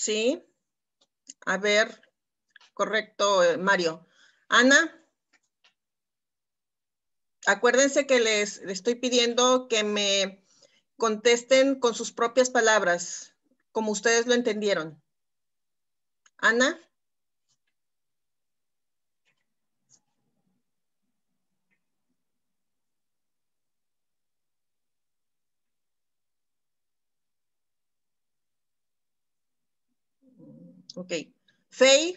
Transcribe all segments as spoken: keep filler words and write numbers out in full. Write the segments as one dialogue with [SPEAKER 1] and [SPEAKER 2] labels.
[SPEAKER 1] Sí. A ver, correcto, eh, Mario. Ana. Acuérdense que les, les estoy pidiendo que me contesten con sus propias palabras, como ustedes lo entendieron. Ana. Ok. Fey.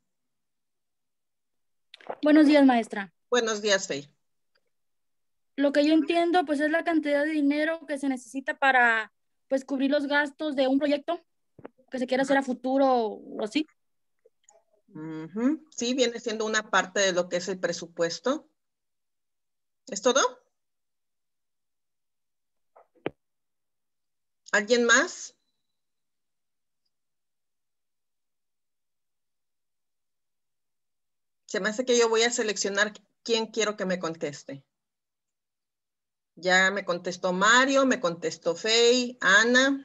[SPEAKER 2] Buenos días, maestra.
[SPEAKER 1] Buenos días, Fey.
[SPEAKER 2] Lo que yo entiendo, pues, es la cantidad de dinero que se necesita para, pues, cubrir los gastos de un proyecto que se quiera hacer a futuro o así.
[SPEAKER 1] Uh-huh. Sí, viene siendo una parte de lo que es el presupuesto. ¿Es todo? ¿Alguien más? Se me hace que yo voy a seleccionar quién quiero que me conteste. Ya me contestó Mario, me contestó Fey, Ana.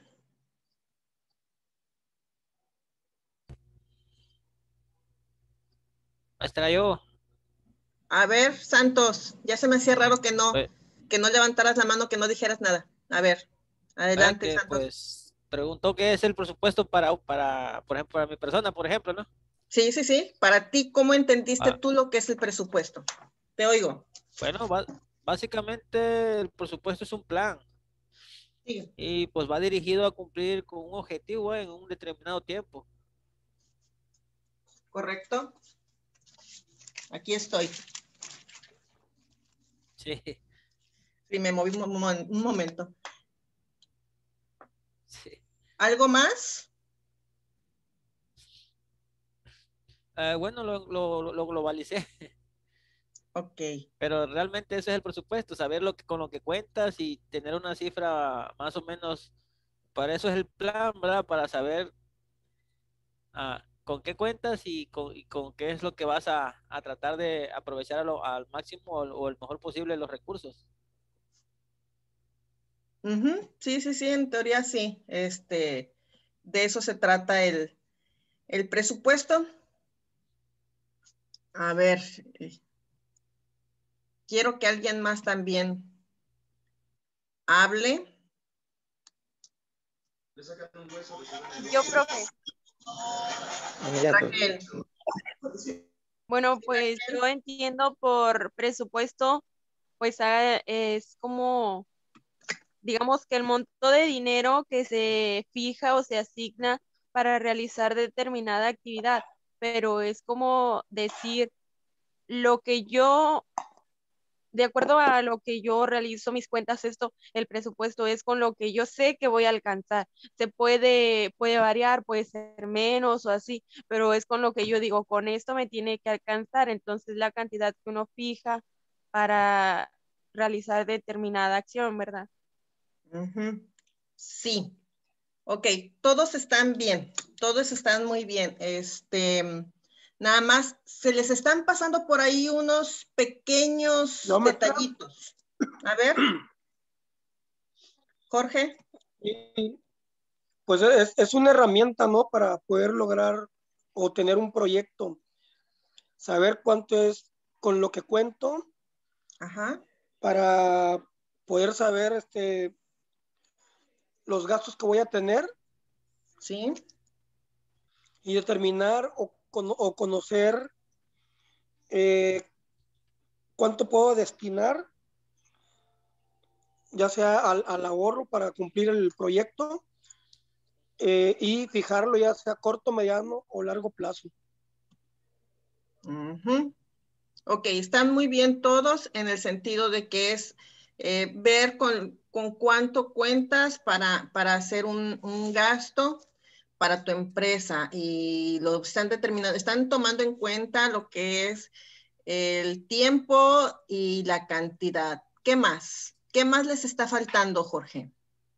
[SPEAKER 3] Maestra, yo.
[SPEAKER 1] A ver, Santos, ya se me hacía raro que no,
[SPEAKER 3] Eh,
[SPEAKER 1] que no levantaras la mano, que no dijeras nada. A ver,
[SPEAKER 3] vea
[SPEAKER 1] adelante,
[SPEAKER 3] que
[SPEAKER 1] Santos.
[SPEAKER 3] pues preguntó qué es el presupuesto para, para, por ejemplo, para mi persona, por ejemplo, ¿no?
[SPEAKER 1] Sí, sí, sí. Para ti, ¿cómo entendiste
[SPEAKER 3] Ah,
[SPEAKER 1] tú lo que es el presupuesto? Te oigo.
[SPEAKER 3] bueno, ba- básicamente el presupuesto es un plan
[SPEAKER 1] Sí,
[SPEAKER 3] y pues va dirigido a cumplir con un objetivo en un determinado tiempo.
[SPEAKER 1] correcto. Aquí estoy.
[SPEAKER 3] Sí,
[SPEAKER 1] Sí, me moví un, mo- un momento.
[SPEAKER 3] sí.
[SPEAKER 1] ¿Algo más?
[SPEAKER 3] Eh, bueno, lo, lo, lo globalicé,
[SPEAKER 1] Ok.
[SPEAKER 3] pero realmente ese es el presupuesto, saber lo que, con lo que cuentas y tener una cifra más o menos, para eso es el plan, ¿verdad? Para saber ah, con qué cuentas y con, y con qué es lo que vas a, a tratar de aprovechar a lo- al máximo o, o el mejor posible los recursos.
[SPEAKER 1] Ujú. Sí, sí, sí, en teoría sí. Este, de eso se trata el, el presupuesto. A ver, eh, quiero que alguien más también hable.
[SPEAKER 4] Yo, profe.
[SPEAKER 1] Raquel.
[SPEAKER 4] Bueno,
[SPEAKER 1] Sí,
[SPEAKER 4] pues
[SPEAKER 1] Raquel.
[SPEAKER 4] yo entiendo por presupuesto, pues ah, es como, digamos que el monto de dinero que se fija o se asigna para realizar determinada actividad, pero es como decir lo que yo, de acuerdo a lo que yo realizo mis cuentas, esto, el presupuesto es con lo que yo sé que voy a alcanzar. Se puede, puede variar, puede ser menos o así, pero es con lo que yo digo, con esto me tiene que alcanzar. Entonces la cantidad que uno fija para realizar determinada acción, ¿verdad?
[SPEAKER 1] Ujú. Sí. Ok, todos están bien, todos están muy bien. Este, nada más se les están pasando por ahí unos pequeños
[SPEAKER 5] ¿No, maestra?
[SPEAKER 1] detallitos. A ver, Jorge.
[SPEAKER 5] Y, pues es, es una herramienta, ¿no? Para poder lograr o tener un proyecto, saber cuánto es con lo que cuento,
[SPEAKER 1] Ajá.
[SPEAKER 5] para poder saber este, los gastos que voy a tener
[SPEAKER 1] Sí.
[SPEAKER 5] y determinar o, o conocer eh, cuánto puedo destinar, ya sea al, al ahorro para cumplir el proyecto, eh, y fijarlo ya sea corto, mediano o largo plazo.
[SPEAKER 1] Uh-huh. Ok, están muy bien todos en el sentido de que es eh, ver con, con cuánto cuentas para, para hacer un, un gasto para tu empresa y lo están determinando, están tomando en cuenta lo que es el tiempo y la cantidad. ¿Qué más? ¿Qué más les está faltando, Jorge?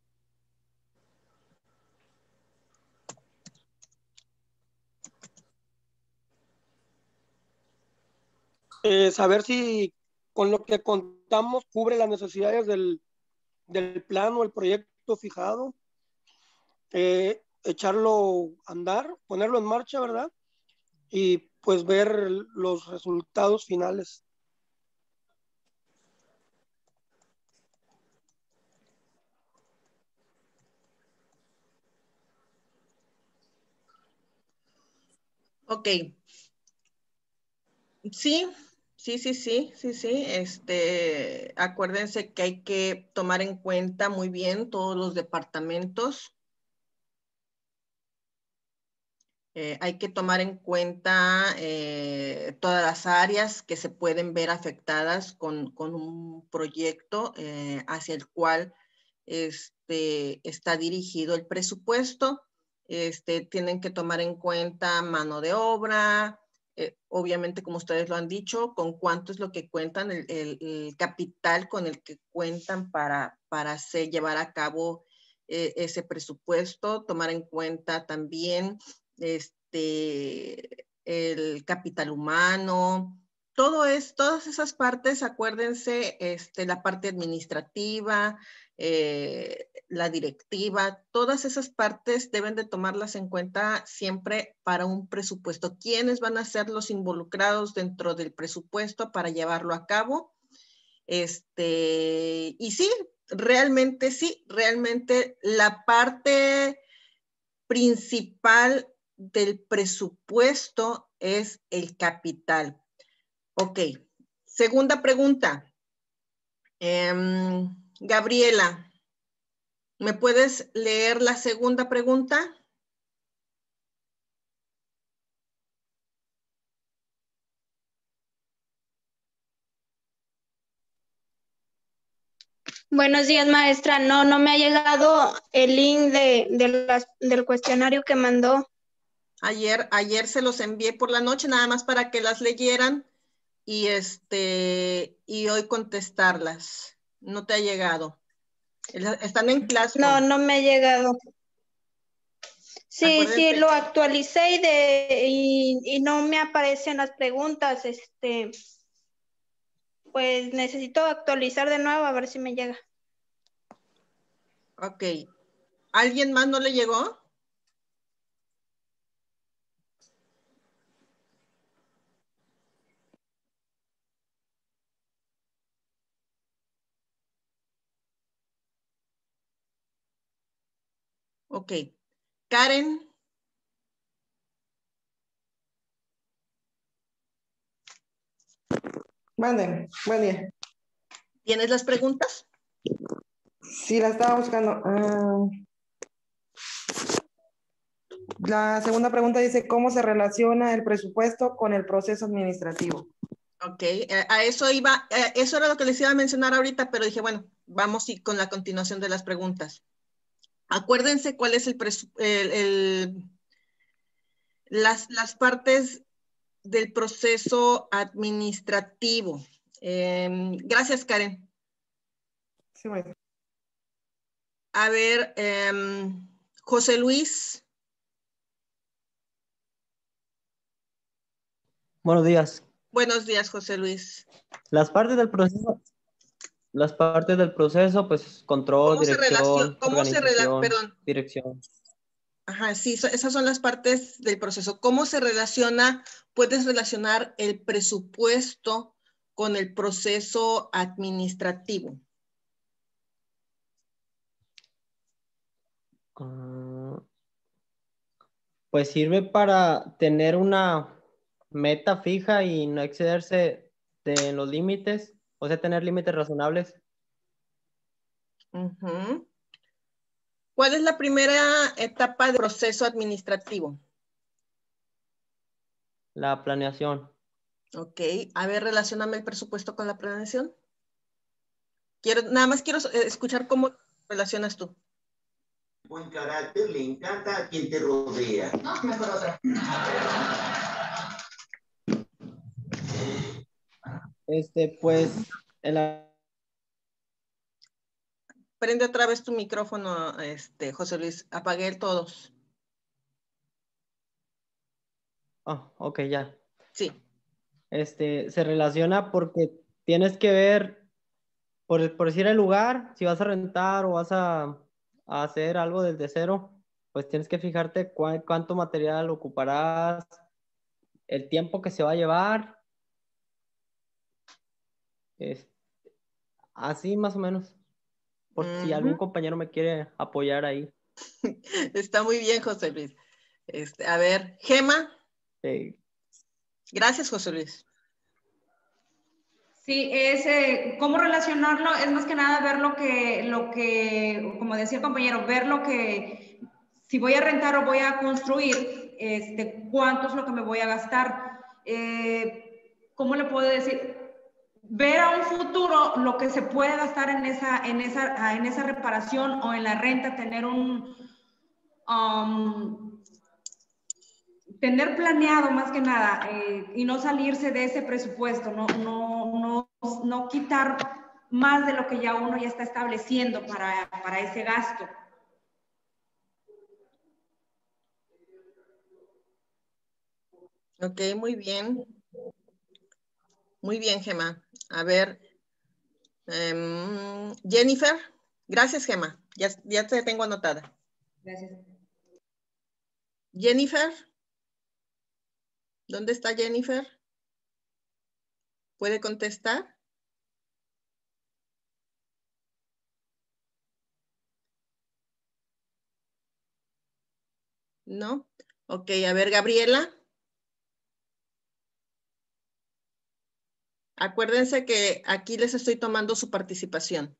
[SPEAKER 5] Eh, saber si con lo que contamos cubre las necesidades del, del plan o el proyecto fijado. Eh, echarlo a andar, ponerlo en marcha, ¿verdad? Y pues ver los resultados finales.
[SPEAKER 1] Ok. Sí, sí, sí, sí, sí, sí. Este, acuérdense que hay que tomar en cuenta muy bien todos los departamentos. Eh, hay que tomar en cuenta eh, todas las áreas que se pueden ver afectadas con, con un proyecto eh, hacia el cual este, está dirigido el presupuesto. Este, tienen que tomar en cuenta mano de obra, eh, obviamente como ustedes lo han dicho, con cuánto es lo que cuentan, el, el, el capital con el que cuentan para, para hacer, llevar a cabo eh, ese presupuesto, tomar en cuenta también este, el capital humano, todo es, todas esas partes, acuérdense, este, la parte administrativa, eh, la directiva, todas esas partes deben de tomarlas en cuenta siempre para un presupuesto. ¿Quiénes van a ser los involucrados dentro del presupuesto para llevarlo a cabo? Este, y sí, realmente sí, realmente la parte principal del presupuesto es el capital. Ok, segunda pregunta. Eh, Gabriela, ¿me puedes leer la segunda pregunta?
[SPEAKER 6] Buenos días, maestra. No, no me ha llegado el link de, de las, del cuestionario que mandó.
[SPEAKER 1] Ayer, ayer se los envié por la noche nada más para que las leyeran y, este, y hoy contestarlas. No te ha llegado. Están en clase.
[SPEAKER 6] No, no me ha llegado. Sí,
[SPEAKER 1] Acuérdense.
[SPEAKER 6] sí, lo actualicé y, de, y, y no me aparecen las preguntas. Este, pues necesito actualizar de nuevo a ver si me llega.
[SPEAKER 1] Ok. ¿Alguien más no le llegó? Ok. Karen.
[SPEAKER 7] Mande, buen día.
[SPEAKER 1] ¿Tienes las preguntas?
[SPEAKER 7] Sí, la estaba buscando. Ah, la segunda pregunta dice, ¿cómo se relaciona el presupuesto con el proceso administrativo?
[SPEAKER 1] Ok, eh, a eso iba, eh, eso era lo que les iba a mencionar ahorita, pero dije, bueno, vamos y con la continuación de las preguntas. Acuérdense cuál es el, el, el las, las partes del proceso administrativo. Eh, gracias, Karen.
[SPEAKER 7] Sí, bueno.
[SPEAKER 1] A ver, eh, José Luis.
[SPEAKER 8] Buenos días.
[SPEAKER 1] Buenos días, José Luis.
[SPEAKER 8] Las partes del proceso, las partes del proceso, pues control,
[SPEAKER 1] ¿Cómo se relaciona?
[SPEAKER 8] dirección,
[SPEAKER 1] ¿Cómo se relaciona?
[SPEAKER 8] organización,
[SPEAKER 1] Perdón.
[SPEAKER 8] dirección.
[SPEAKER 1] Ajá, sí, so, esas son las partes del proceso. ¿Cómo se relaciona? Puedes relacionar el presupuesto con el proceso administrativo.
[SPEAKER 8] Uh, pues sirve para tener una meta fija y no excederse de los límites, o sea, tener límites razonables.
[SPEAKER 1] Uh-huh. ¿Cuál es la primera etapa del proceso administrativo?
[SPEAKER 8] La planeación.
[SPEAKER 1] Ok, a ver, relacioname el presupuesto con la planeación. Quiero, nada más quiero escuchar cómo relacionas tú.
[SPEAKER 9] Buen carácter, le encanta a quien te rodea. No, mejor otra.
[SPEAKER 8] Este, pues, en la...
[SPEAKER 1] Prende otra vez tu micrófono, este, José Luis. Apagué el todos.
[SPEAKER 8] Oh, ok, ya.
[SPEAKER 1] Sí.
[SPEAKER 8] Este, se relaciona porque tienes que ver, por, por decir el lugar, si vas a rentar o vas a, a hacer algo desde cero, pues tienes que fijarte cuá- cuánto material ocuparás, el tiempo que se va a llevar, es- así más o menos, por si algún
[SPEAKER 1] Ujú.
[SPEAKER 8] compañero me quiere apoyar ahí.
[SPEAKER 1] Está muy bien, José Luis. Este, a ver, Gema.
[SPEAKER 8] Eh,
[SPEAKER 1] Gracias, José Luis.
[SPEAKER 10] Sí, es eh, cómo relacionarlo, es más que nada ver lo que, lo que, como decía el compañero, ver lo que, si voy a rentar o voy a construir, este, cuánto es lo que me voy a gastar. Eh, ¿Cómo le puedo decir? Ver a un futuro lo que se puede gastar en esa, en esa, en esa reparación o en la renta, tener un, um, tener planeado más que nada eh, y no salirse de ese presupuesto, no, no, no, no quitar más de lo que ya uno ya está estableciendo para, para ese gasto.
[SPEAKER 1] Ok, muy bien. Muy bien, Gema. A ver, um, Jennifer. Gracias, Gema. Ya, ya te tengo anotada.
[SPEAKER 10] Gracias.
[SPEAKER 1] Jennifer. ¿Dónde está Jennifer? ¿Puede contestar? ¿No? Ok, a ver, Gabriela. Acuérdense que aquí les estoy tomando su participación.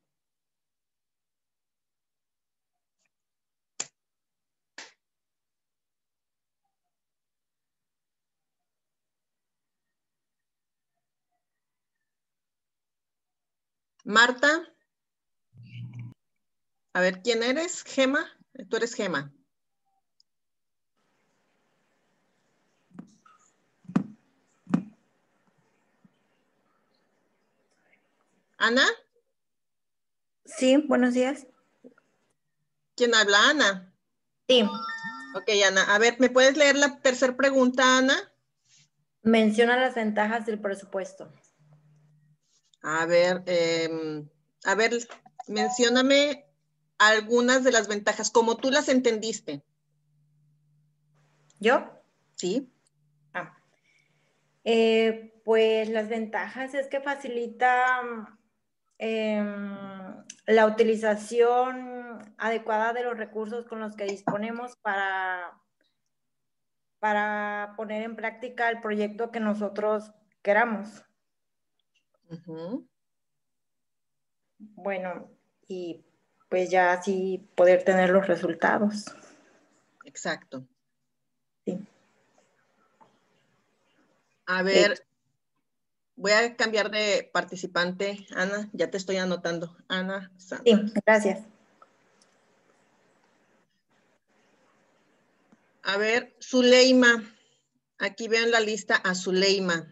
[SPEAKER 1] Marta. A ver, ¿quién eres? Gema. Tú eres Gema. Ana.
[SPEAKER 11] Sí, buenos días.
[SPEAKER 1] ¿Quién habla? Ana.
[SPEAKER 11] Sí.
[SPEAKER 1] Ok, Ana. A ver, ¿me puedes leer la tercera pregunta, Ana?
[SPEAKER 11] Menciona las ventajas del presupuesto.
[SPEAKER 1] A ver, eh, a ver, mencióname algunas de las ventajas, como tú las entendiste.
[SPEAKER 11] ¿Yo?
[SPEAKER 1] Sí.
[SPEAKER 11] Ah. Eh, pues las ventajas es que facilita eh, la utilización adecuada de los recursos con los que disponemos para, para poner en práctica el proyecto que nosotros queramos.
[SPEAKER 1] Uh-huh.
[SPEAKER 11] Bueno, y pues ya así poder tener los resultados.
[SPEAKER 1] Exacto.
[SPEAKER 11] Sí.
[SPEAKER 1] A ver, voy a cambiar de participante. Ana, ya te estoy anotando. Ana Sandra.
[SPEAKER 11] Sí, gracias.
[SPEAKER 1] A ver, Zuleima. Aquí veo en la lista a Zuleima.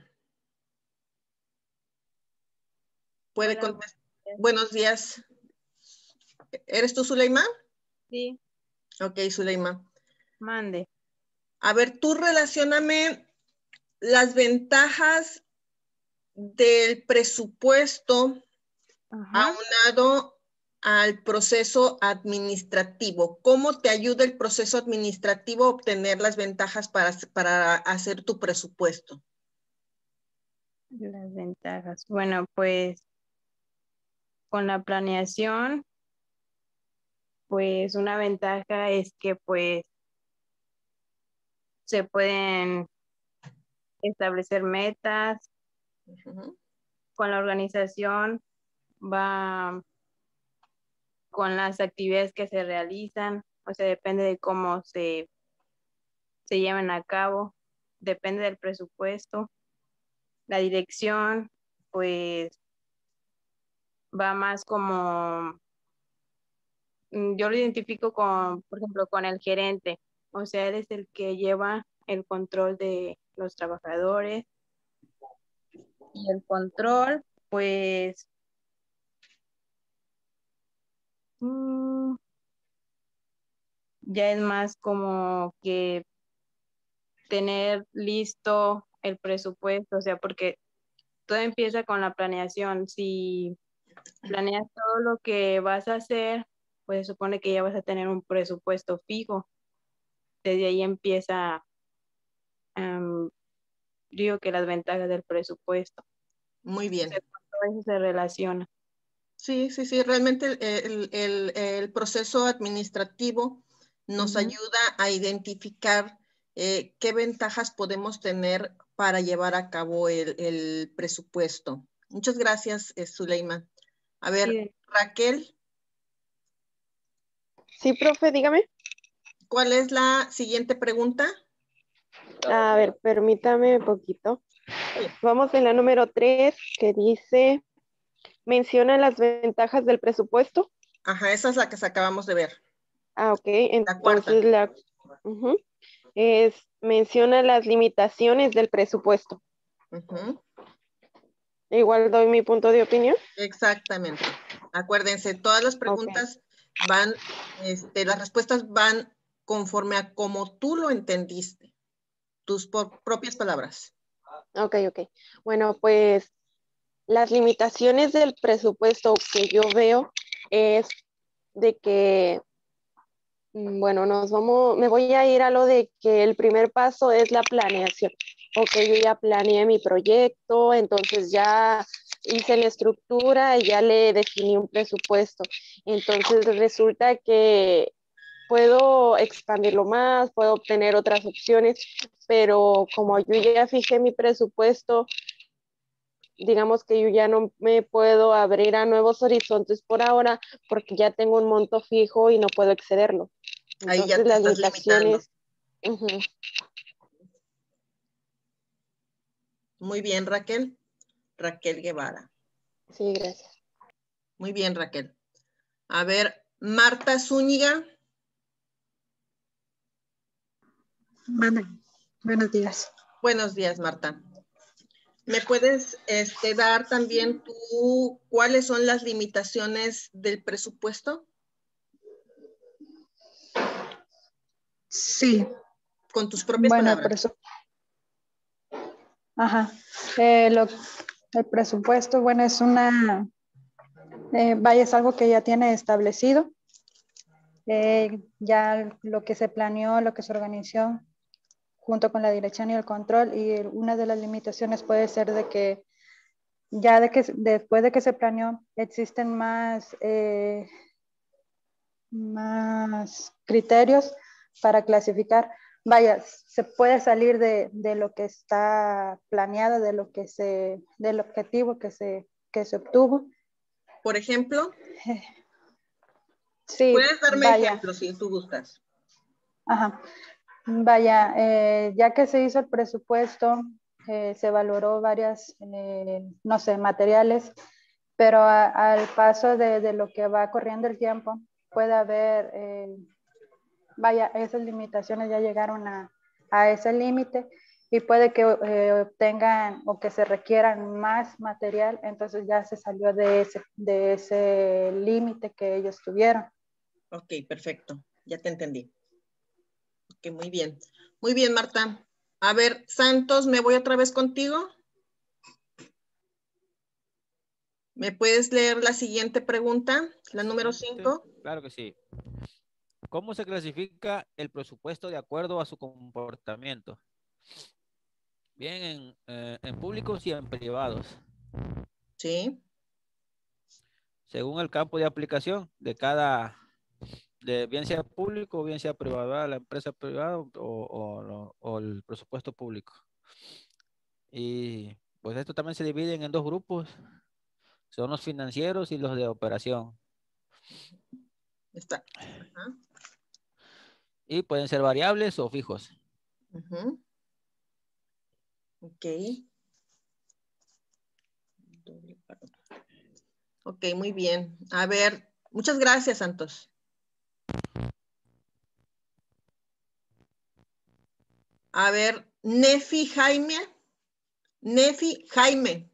[SPEAKER 1] ¿Puede contestar? Buenos días. ¿Eres tú, Zuleima?
[SPEAKER 4] Sí.
[SPEAKER 1] Ok, Zuleima.
[SPEAKER 4] Mande.
[SPEAKER 1] A ver, tú relacióname las ventajas del presupuesto
[SPEAKER 4] Ajá.
[SPEAKER 1] aunado al proceso administrativo. ¿Cómo te ayuda el proceso administrativo a obtener las ventajas para, para hacer tu presupuesto?
[SPEAKER 4] Las ventajas. Bueno, pues con la planeación, pues una ventaja es que pues se pueden establecer metas.
[SPEAKER 1] Uh-huh.
[SPEAKER 4] Con la organización va con las actividades que se realizan, o sea, depende de cómo se, se lleven a cabo, depende del presupuesto. La dirección, pues, va más como, mm, yo lo identifico con, por ejemplo, con el gerente, o sea, él es el que lleva el control de los trabajadores y el control, pues, mm, ya es más como que tener listo el presupuesto, o sea, porque todo empieza con la planeación. Si planeas todo lo que vas a hacer, pues se supone que ya vas a tener un presupuesto fijo. desde ahí empieza, um, digo que las ventajas del presupuesto.
[SPEAKER 1] Muy bien.
[SPEAKER 4] O sea, todo eso se relaciona.
[SPEAKER 1] Sí, sí, sí, realmente el, el, el, el proceso administrativo nos
[SPEAKER 4] Ujú.
[SPEAKER 1] ayuda a identificar eh, qué ventajas podemos tener para llevar a cabo el, el presupuesto. Muchas gracias, eh, Zuleima. A ver,
[SPEAKER 4] Sí.
[SPEAKER 1] Raquel,
[SPEAKER 12] Sí, profe, dígame.
[SPEAKER 1] ¿cuál es la siguiente pregunta?
[SPEAKER 12] A ver, permítame un poquito. Vamos en la número tres, que dice, menciona las ventajas del presupuesto.
[SPEAKER 1] Ajá, esa es la que acabamos de ver.
[SPEAKER 12] Ah, ok.
[SPEAKER 1] La cuarta.
[SPEAKER 12] Entonces, la, ujú, es, menciona las limitaciones del presupuesto.
[SPEAKER 1] Ujú.
[SPEAKER 12] Igual doy mi punto de opinión.
[SPEAKER 1] Exactamente. Acuérdense, todas las preguntas van, este, las respuestas van conforme a como tú lo entendiste, tus por- propias palabras.
[SPEAKER 12] Ok, ok. Bueno, pues las limitaciones del presupuesto que yo veo es de que, mm, bueno, nos vamos, me voy a ir a lo de que el primer paso es la planeación. Ok, yo ya planeé mi proyecto, entonces ya hice la estructura y ya le definí un presupuesto. Entonces resulta que puedo expandirlo más, puedo obtener otras opciones, pero como yo ya fijé mi presupuesto, digamos que yo ya no me puedo abrir a nuevos horizontes por ahora porque ya tengo un monto fijo y no puedo excederlo.
[SPEAKER 1] Ahí ya
[SPEAKER 12] Entonces
[SPEAKER 1] te
[SPEAKER 12] las
[SPEAKER 1] estás limitando.
[SPEAKER 12] limitaciones, ujú,
[SPEAKER 1] Muy bien, Raquel. Raquel Guevara.
[SPEAKER 12] sí, gracias.
[SPEAKER 1] Muy bien, Raquel. A ver, Marta Zúñiga.
[SPEAKER 13] Bueno, buenos días.
[SPEAKER 1] Buenos días, Marta. ¿Me puedes este, dar también tú cuáles son las limitaciones del presupuesto?
[SPEAKER 13] Sí.
[SPEAKER 1] Con tus propias
[SPEAKER 13] Bueno, el
[SPEAKER 1] palabras.
[SPEAKER 13] presu- Ajá. Eh, lo- el presupuesto, bueno, es una, eh, vaya, es algo que ya tiene establecido. Eh, ya lo que se planeó, lo que se organizó junto con la dirección y el control, y una de las limitaciones puede ser de que ya de que después de que se planeó existen más, eh, más criterios para clasificar. Vaya, se puede salir de, de lo que está planeado, de lo que se, del objetivo que se, que se obtuvo.
[SPEAKER 1] Por ejemplo,
[SPEAKER 13] sí,
[SPEAKER 1] puedes darme
[SPEAKER 13] vaya.
[SPEAKER 1] ejemplos si tú gustas.
[SPEAKER 13] Ajá. Vaya, eh, ya que se hizo el presupuesto, eh, se valoró varias, eh, no sé, materiales, pero a- al paso de, de lo que va corriendo el tiempo, puede haber, eh, vaya, esas limitaciones ya llegaron a, a ese límite y puede que eh, obtengan o que se requieran más material, entonces ya se salió de ese, de ese límite que ellos tuvieron.
[SPEAKER 1] Ok, perfecto. Ya te entendí. Ok, muy bien. Muy bien, Marta. A ver, Santos, me voy otra vez contigo. ¿Me puedes leer la siguiente pregunta? La número cinco.
[SPEAKER 3] Claro que sí. ¿Cómo se clasifica el presupuesto de acuerdo a su comportamiento? Bien, en, eh, en públicos y en privados.
[SPEAKER 1] Sí.
[SPEAKER 3] Según el campo de aplicación de cada, de bien sea público o bien sea privado, la empresa privada o, o, o el presupuesto público. Y pues esto también se divide en dos grupos. Son los financieros y los de operación.
[SPEAKER 1] Está. Ajá.
[SPEAKER 3] Y pueden ser variables o fijos.
[SPEAKER 1] Uh-huh. Ok. Ok, muy bien. A ver, muchas gracias, Santos. A ver, Nefi Jaime. Nefi Jaime.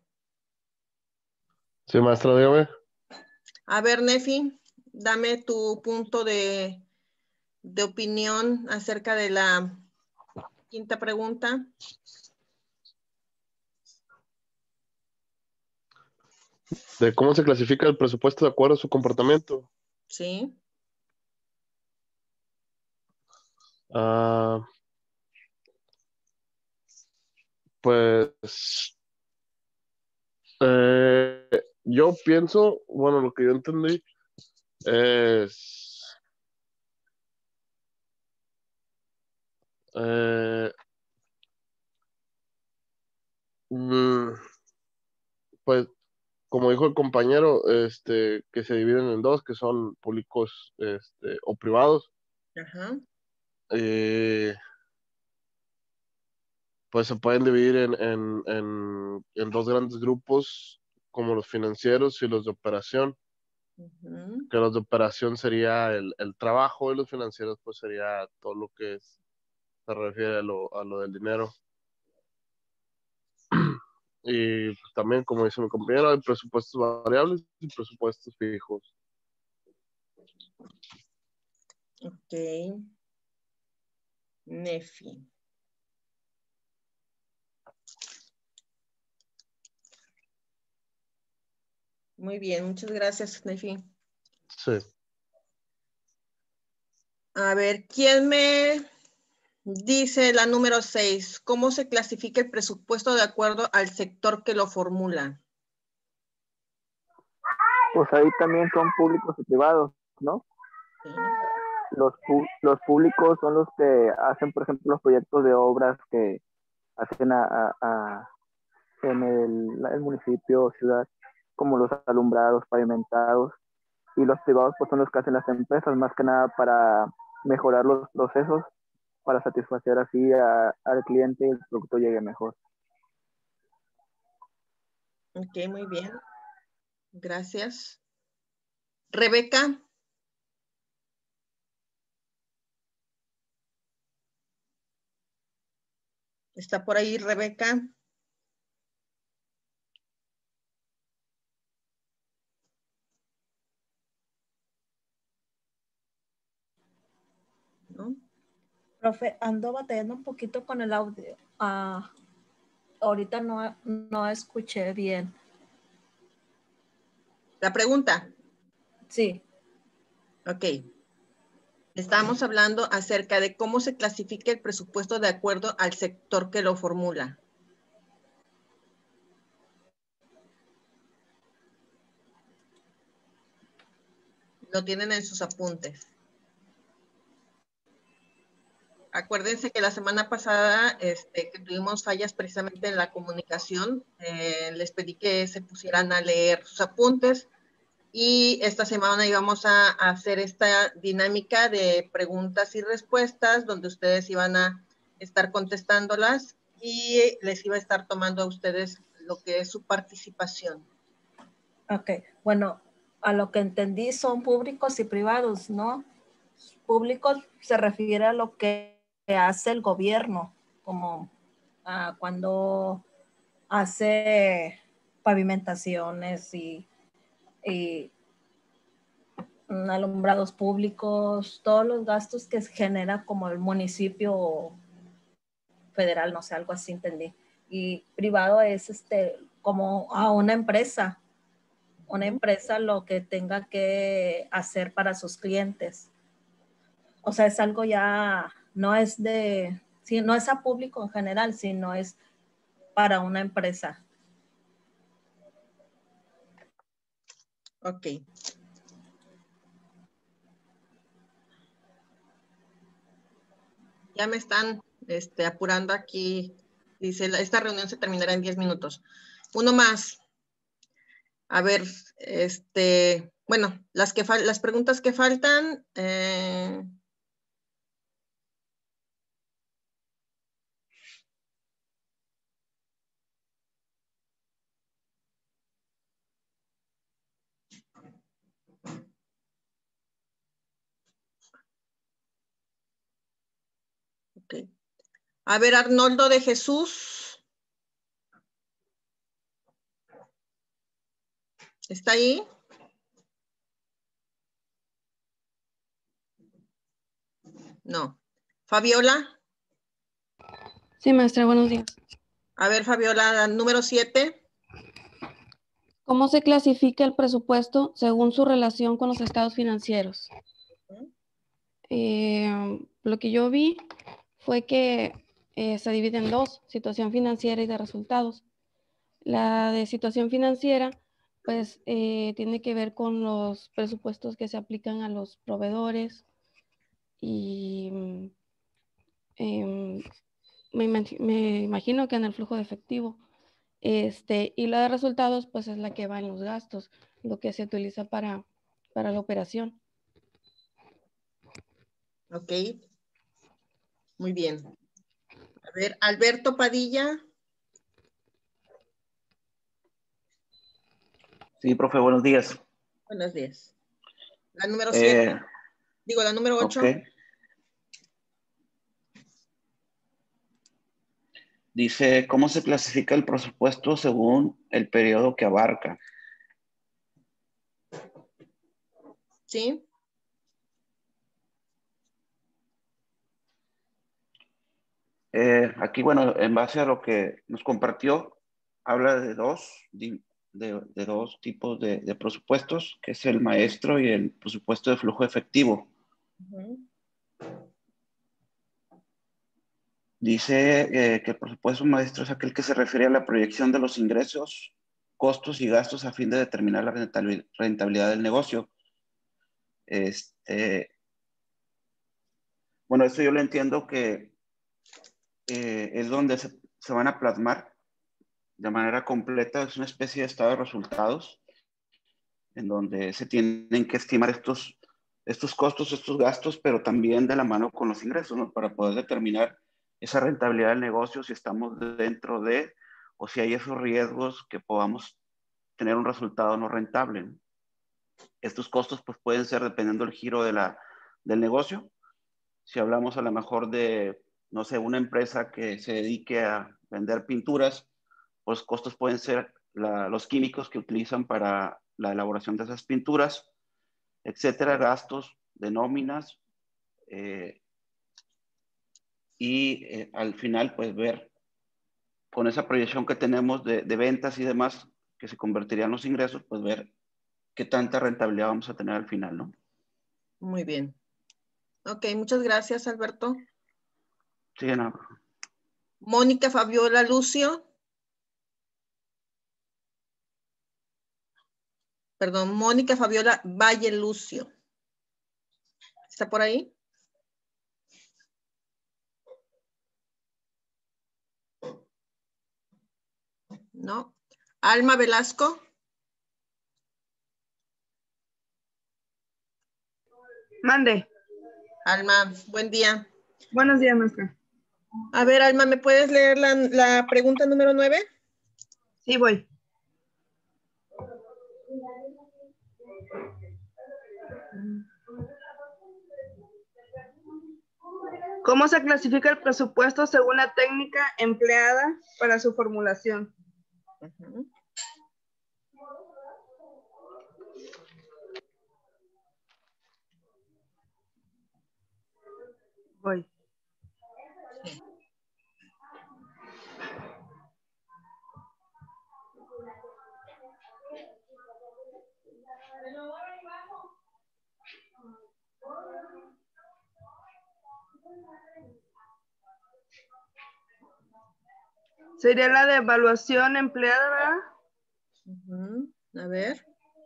[SPEAKER 14] Sí, maestra, dígame.
[SPEAKER 1] A ver, Nefi, dame tu punto de, de opinión acerca de la quinta pregunta.
[SPEAKER 14] ¿De cómo se clasifica el presupuesto de acuerdo a su comportamiento?
[SPEAKER 1] Sí.
[SPEAKER 14] Ah, pues eh, yo pienso, bueno, lo que yo entendí es, eh, mm, pues como dijo el compañero, este, que se dividen en dos, que son públicos, este, o privados.
[SPEAKER 1] Ajá.
[SPEAKER 14] Eh, pues se pueden dividir en, en, en, en dos grandes grupos, como los financieros y los de operación,
[SPEAKER 1] Ujú.
[SPEAKER 14] que los de operación sería el, el trabajo y los financieros pues sería todo lo que es- se refiere a lo, a lo del dinero. Y pues, también, como dice mi compañero, hay presupuestos variables y presupuestos fijos.
[SPEAKER 1] Ok. Nefi. Muy bien, muchas gracias, Nefi.
[SPEAKER 14] Sí.
[SPEAKER 1] A ver, ¿quién me dice la número seis? ¿Cómo se clasifica el presupuesto de acuerdo al sector que lo formula?
[SPEAKER 15] Pues ahí también son públicos y privados, ¿no?
[SPEAKER 1] Sí.
[SPEAKER 15] Los, pu- los públicos son los que hacen, por ejemplo, los proyectos de obras que hacen a, a- a- en el, el municipio o ciudad, como los alumbrados, pavimentados, y los privados pues son los que hacen las empresas, más que nada para mejorar los procesos, para satisfacer así a- al cliente y el producto llegue mejor.
[SPEAKER 1] Ok, muy bien. Gracias. Rebeca. ¿Está por ahí Rebeca? ¿No?
[SPEAKER 16] Profe, ando batallando un poquito con el audio. Ah, ahorita no, no escuché bien.
[SPEAKER 1] La pregunta.
[SPEAKER 16] Sí.
[SPEAKER 1] Ok. Estamos hablando acerca de cómo se clasifica el presupuesto de acuerdo al sector que lo formula. Lo tienen en sus apuntes. Acuérdense que la semana pasada este, que tuvimos fallas precisamente en la comunicación, eh, les pedí que se pusieran a leer sus apuntes y esta semana íbamos a, a hacer esta dinámica de preguntas y respuestas donde ustedes iban a estar contestándolas y les iba a estar tomando a ustedes lo que es su participación.
[SPEAKER 16] Ok, bueno, a lo que entendí son públicos y privados, ¿no? Públicos se refiere a lo que hace el gobierno, como ah, cuando hace pavimentaciones y, y mm, alumbrados públicos, todos los gastos que genera como el municipio federal, no sé, algo así entendí. Y privado es este como a una empresa, una empresa lo que tenga que hacer para sus clientes. O sea, es algo ya, no es de, sí, no es a público en general, sino es para una empresa.
[SPEAKER 1] Ok. Ya me están este, apurando aquí. Dice, esta reunión se terminará en diez minutos. Uno más. A ver, este, bueno, las, que las preguntas que faltan. Eh, ok. A ver, Arnoldo de Jesús. ¿Está ahí? No. ¿Fabiola?
[SPEAKER 17] Sí, maestra, buenos días.
[SPEAKER 1] A ver, Fabiola, número siete.
[SPEAKER 17] ¿Cómo se clasifica el presupuesto según su relación con los estados financieros? Eh, lo que yo vi fue que eh, se divide en dos, situación financiera y de resultados. La de situación financiera, pues eh, tiene que ver con los presupuestos que se aplican a los proveedores y eh, me, imag- me imagino que en el flujo de efectivo. Este, y la de resultados, pues es la que va en los gastos, lo que se utiliza para, para la operación.
[SPEAKER 1] Ok. Muy bien. A ver, Alberto Padilla.
[SPEAKER 18] Sí, profe, buenos días.
[SPEAKER 1] Buenos días. La número
[SPEAKER 18] Eh,
[SPEAKER 1] siete. Digo, la número ocho.
[SPEAKER 18] ok. Dice, ¿cómo se clasifica el presupuesto según el periodo que abarca?
[SPEAKER 1] Sí.
[SPEAKER 18] Eh, aquí, bueno, en base a lo que nos compartió, habla de dos, de, de- de dos tipos de, de presupuestos, que es el maestro y el presupuesto de flujo efectivo.
[SPEAKER 1] Ujú.
[SPEAKER 18] Dice eh, que el presupuesto maestro es aquel que se refiere a la proyección de los ingresos, costos y gastos a fin de determinar la rentabil- rentabilidad del negocio. Este, bueno, esto yo lo entiendo que eh, es donde se, se van a plasmar de manera completa, es una especie de estado de resultados en donde se tienen que estimar estos, estos costos, estos gastos, pero también de la mano con los ingresos, ¿no? Para poder determinar esa rentabilidad del negocio, si estamos dentro de, o si hay esos riesgos que podamos tener un resultado no rentable, ¿no? Estos costos pues pueden ser dependiendo del giro de la, del negocio. Si hablamos a lo mejor de, no sé, una empresa que se dedique a vender pinturas, pues costos pueden ser la, los químicos que utilizan para la elaboración de esas pinturas, etcétera, gastos de nóminas, eh, y eh, al final pues ver con esa proyección que tenemos de, de ventas y demás que se convertirían en los ingresos, pues ver qué tanta rentabilidad vamos a tener al final, ¿no?
[SPEAKER 1] Muy bien. Ok, muchas gracias, Alberto.
[SPEAKER 18] Sí, no.
[SPEAKER 1] Mónica Fabiola Lucio. Perdón, Mónica Fabiola Valle Lucio. ¿Está por ahí? No. Alma Velasco.
[SPEAKER 19] Mande.
[SPEAKER 1] Alma, buen día.
[SPEAKER 19] Buenos días, maestra.
[SPEAKER 1] A ver, Alma, ¿me puedes leer la, la pregunta número nueve?
[SPEAKER 19] Sí, voy. ¿Cómo se clasifica el presupuesto según la técnica empleada para su formulación?
[SPEAKER 1] Uh-huh.
[SPEAKER 19] Voy. Sería la de evaluación empleada, ¿verdad?
[SPEAKER 1] Uh-huh. A ver.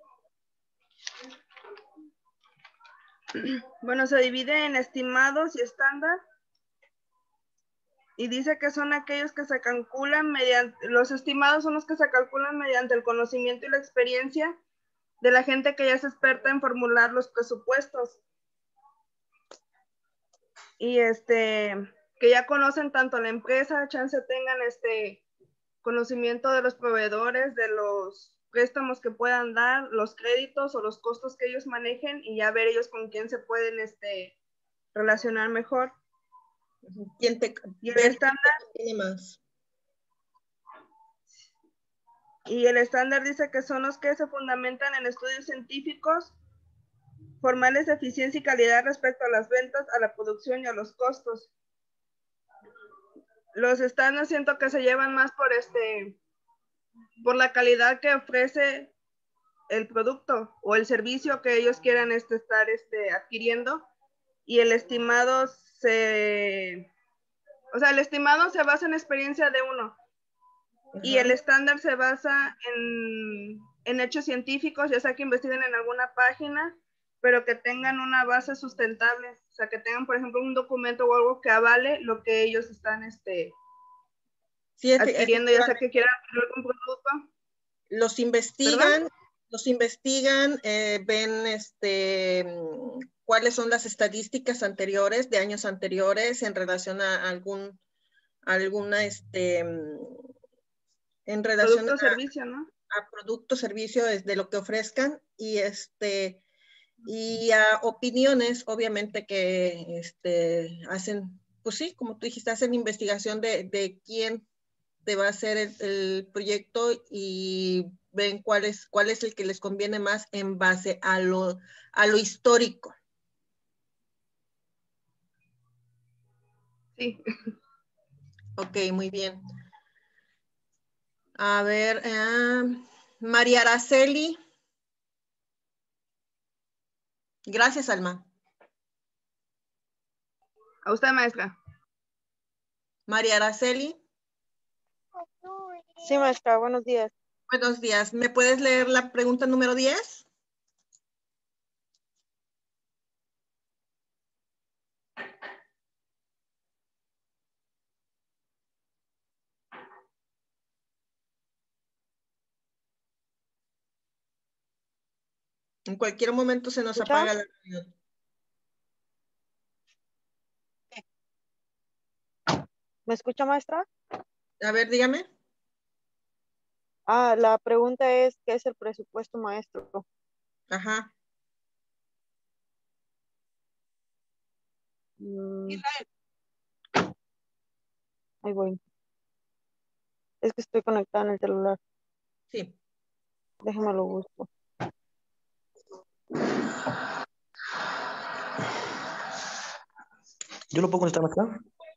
[SPEAKER 19] Bueno, se divide en estimados y estándar. Y dice que son aquellos que se calculan mediante, los estimados son los que se calculan mediante el conocimiento y la experiencia de la gente que ya es experta en formular los presupuestos. Y este, que ya conocen tanto la empresa, chance tengan este conocimiento de los proveedores, de los préstamos que puedan dar, los créditos o los costos que ellos manejen y ya ver ellos con quién se pueden este, relacionar mejor.
[SPEAKER 1] ¿Quién te,
[SPEAKER 19] y el estándar
[SPEAKER 1] tiene más?
[SPEAKER 19] Y el estándar dice que son los que se fundamentan en estudios científicos, formales de eficiencia y calidad respecto a las ventas, a la producción y a los costos. Los estándares siento que se llevan más por este, por la calidad que ofrece el producto o el servicio que ellos quieran este, estar este, adquiriendo, y el estimado se, o sea, el estimado se basa en experiencia de uno. Y el estándar se basa en, en hechos científicos, ya sea que investiguen en alguna página, pero que tengan una base sustentable. O sea, que tengan, por ejemplo, un documento o algo que avale lo que ellos están este,
[SPEAKER 1] sí,
[SPEAKER 19] adquiriendo, ya sea que quieran adquirir algún producto.
[SPEAKER 1] Los investigan, ¿verdad? Los investigan, eh, ven este, cuáles son las estadísticas anteriores, de años anteriores, en relación a algún, alguna, este, en relación
[SPEAKER 19] producto
[SPEAKER 1] a,
[SPEAKER 19] servicio, ¿no?
[SPEAKER 1] A producto, servicio, de lo que ofrezcan, y este, y a opiniones, obviamente, que este, hacen, pues sí, como tú dijiste, hacen investigación de, de quién te va a hacer el, el proyecto y ven cuál es, cuál es el que les conviene más en base a lo, a lo histórico.
[SPEAKER 19] Sí.
[SPEAKER 1] Ok, muy bien. A ver, uh, María Araceli. Gracias, Alma.
[SPEAKER 19] A usted, maestra.
[SPEAKER 1] María Araceli.
[SPEAKER 12] Sí, maestra, buenos días.
[SPEAKER 1] Buenos días. ¿Me puedes leer la pregunta número diez? En cualquier momento se nos
[SPEAKER 12] ¿Escucha?
[SPEAKER 1] apaga la reunión.
[SPEAKER 12] ¿Me escucha, maestra?
[SPEAKER 1] A ver, dígame.
[SPEAKER 12] Ah, la pregunta es, ¿qué es el presupuesto, maestro?
[SPEAKER 1] Ajá.
[SPEAKER 12] Mm. Ahí voy. Es que estoy conectada en el celular.
[SPEAKER 1] Sí.
[SPEAKER 12] Déjame lo busco.
[SPEAKER 20] ¿Yo lo puedo contestar acá?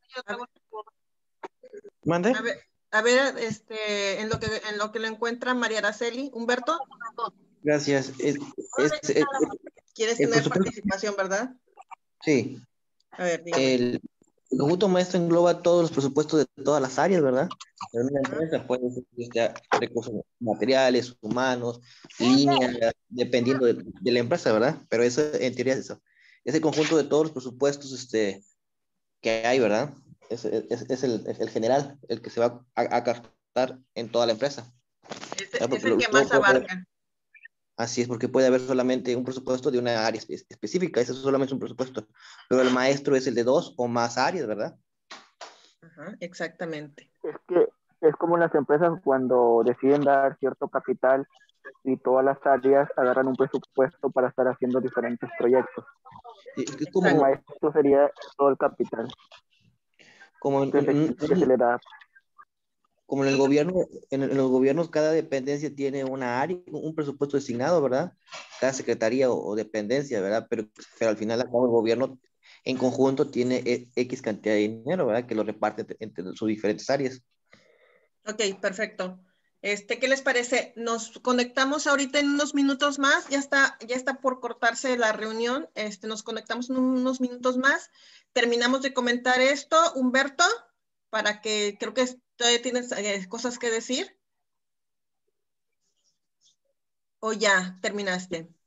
[SPEAKER 20] ¿Mande?
[SPEAKER 1] A ver, a ver, este, en lo que en lo que lo encuentra María Araceli, Humberto.
[SPEAKER 20] Gracias. Es, es, es,
[SPEAKER 1] ¿Quieres
[SPEAKER 20] el
[SPEAKER 1] tener
[SPEAKER 20] presupuesto-
[SPEAKER 1] participación, verdad?
[SPEAKER 20] Sí.
[SPEAKER 1] A ver, dígame.
[SPEAKER 20] El, el conjunto maestro engloba todos los presupuestos de todas las áreas, ¿verdad? En una empresa puede ser este, recursos materiales, humanos, líneas, dependiendo de, de la empresa, ¿verdad? Pero eso, en teoría, es eso. Es el conjunto de todos los presupuestos este, que hay, ¿verdad? Es, es, es el, es el general, el que se va a, a gastar en toda la empresa.
[SPEAKER 1] Es,
[SPEAKER 20] ¿verdad?
[SPEAKER 1] es
[SPEAKER 20] Porque
[SPEAKER 1] el
[SPEAKER 20] lo-
[SPEAKER 1] que
[SPEAKER 20] luego
[SPEAKER 1] más
[SPEAKER 20] puede haber-
[SPEAKER 1] abarca.
[SPEAKER 20] Así es, porque puede haber solamente un presupuesto de una área espe- específica, eso es solamente un presupuesto, pero el maestro es el de dos o más áreas, ¿verdad?
[SPEAKER 1] Ajá, exactamente.
[SPEAKER 15] Es que es como las empresas cuando deciden dar cierto capital y todas las áreas agarran un presupuesto para estar haciendo diferentes proyectos.
[SPEAKER 20] Es
[SPEAKER 15] como, el maestro sería todo el capital
[SPEAKER 20] Como en,
[SPEAKER 15] que se,
[SPEAKER 20] en-
[SPEAKER 15] que se le da.
[SPEAKER 20] como en el gobierno, en, en los gobiernos cada dependencia tiene una área, un presupuesto designado, ¿verdad? Cada secretaría o, o dependencia, ¿verdad? Pero, pero al final, al cabo, el gobierno en conjunto tiene e- X cantidad de dinero, ¿verdad? Que lo reparte entre, entre sus diferentes áreas.
[SPEAKER 1] Ok, perfecto. Este, ¿qué les parece? Nos conectamos ahorita en unos minutos más. Ya está, ya está por cortarse la reunión. Este, nos conectamos en unos minutos más. Terminamos de comentar esto, Humberto, para que creo que todavía tienes eh, cosas que decir. ¿O ya terminaste?